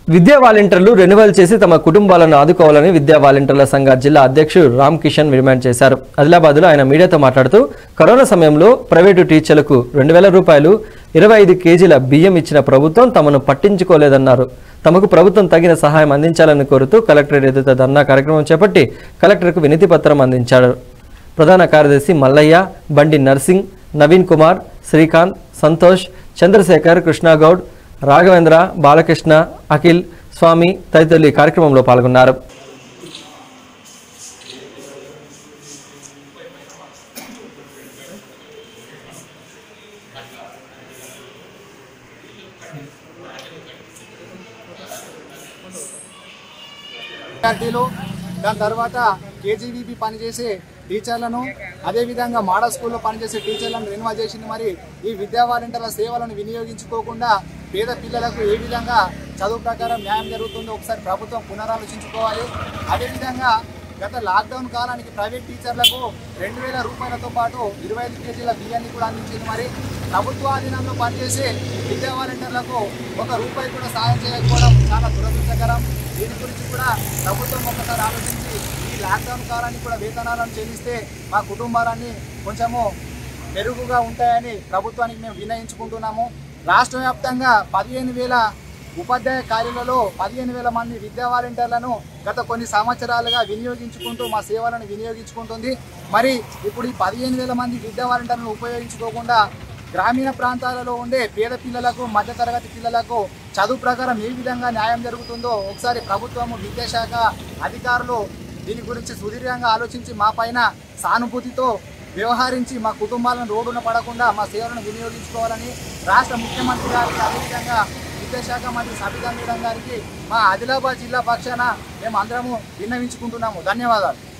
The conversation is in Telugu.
విద్యా వాలంటీర్లు రెన్యువల్ చేసి తమ కుటుంబాలను ఆదుకోవాలని విద్యా వాలంటీర్ల సంఘ జిల్లా అధ్యక్షుడు రామ్ కిషన్ డిమాండ్ చేశారు. ఆదిలాబాద్లో ఆయన మీడియాతో మాట్లాడుతూ కరోనా సమయంలో ప్రైవేటు టీచర్లకు 2000 రూపాయలు 25 కేజీల బియ్యం ఇచ్చిన ప్రభుత్వం తమను పట్టించుకోలేదన్నారు. తమకు ప్రభుత్వం తగిన సహాయం అందించాలని కోరుతూ కలెక్టరేట్ ఎదుట ధర్నా కార్యక్రమం చేపట్టి కలెక్టర్కు వినతి పత్రం అందించారు. ప్రధాన కార్యదర్శి మల్లయ్య, బండి నర్సింగ్, నవీన్ కుమార్, శ్రీకాంత్, సంతోష్, చంద్రశేఖర్, కృష్ణగౌడ్, రాఘవేంద్ర, బాలకృష్ణ, అఖిల్, స్వామి తదితరులు ఈ కార్యక్రమంలో పాల్గొన్నారు. దాని తర్వాత కేజీవీపీ పనిచేసే టీచర్లను, అదేవిధంగా మోడల్ స్కూల్లో పనిచేసే టీచర్లను రెన్యువల్ చేసింది. మరి ఈ విద్యా వాలంటీర్ల సేవలను వినియోగించుకోకుండా పేద పిల్లలకు ఏ విధంగా చదువు ప్రకారం న్యాయం జరుగుతుందో ఒకసారి ప్రభుత్వం పునరాలోచించుకోవాలి. అదేవిధంగా గత లాక్డౌన్ కాలానికి ప్రైవేట్ టీచర్లకు 2000 రూపాయలతో పాటు 25 కేజీల బియ్యాన్ని కూడా అందించింది. మరి ప్రభుత్వాధీనంలో పనిచేసే విద్యా వాలంటీర్లకు 1 రూపాయి కూడా సాయం చేయకపోవడం చాలా దురదృష్టకరం. దీని గురించి కూడా ప్రభుత్వం ఒకసారి ఆలోచించి ఈ లాక్డౌన్ కాలానికి కూడా వేతనాలను చెల్లిస్తే మా కుటుంబాలన్నీ కొంచెము మెరుగుగా ఉంటాయని ప్రభుత్వానికి మేము వినయించుకుంటున్నాము. రాష్ట్ర వ్యాప్తంగా 15,000 ఉపాధ్యాయ కార్యాలయాలలో 15,000 మంది విద్యా వాలంటీర్లను గత కొన్ని సంవత్సరాలుగా వినియోగించుకుంటూ మా సేవలను వినియోగించుకుంటుంది. మరి ఇప్పుడు ఈ 15,000 మంది విద్యా వాలంటీర్లను ఉపయోగించుకోకుండా గ్రామీణ ప్రాంతాలలో ఉండే పేద పిల్లలకు, మధ్యతరగతి పిల్లలకు చదువు ప్రకారం ఏ విధంగా న్యాయం జరుగుతుందో ఒకసారి ప్రభుత్వము, విద్యాశాఖ అధికారులు దీని గురించి సుదీర్ఘంగా ఆలోచించి మా పైన సానుభూతితో వ్యవహరించి మా కుటుంబాలను రోడ్డున పడకుండా మా సేవలను వినియోగించుకోవాలని రాష్ట్ర ముఖ్యమంత్రి గారికి, అదేవిధంగా విద్యాశాఖ మంత్రి సబితా మేడం గారికి మా ఆదిలాబాద్ జిల్లా పక్షాన మేము అందరము విన్నవించుకుంటున్నాము. ధన్యవాదాలు.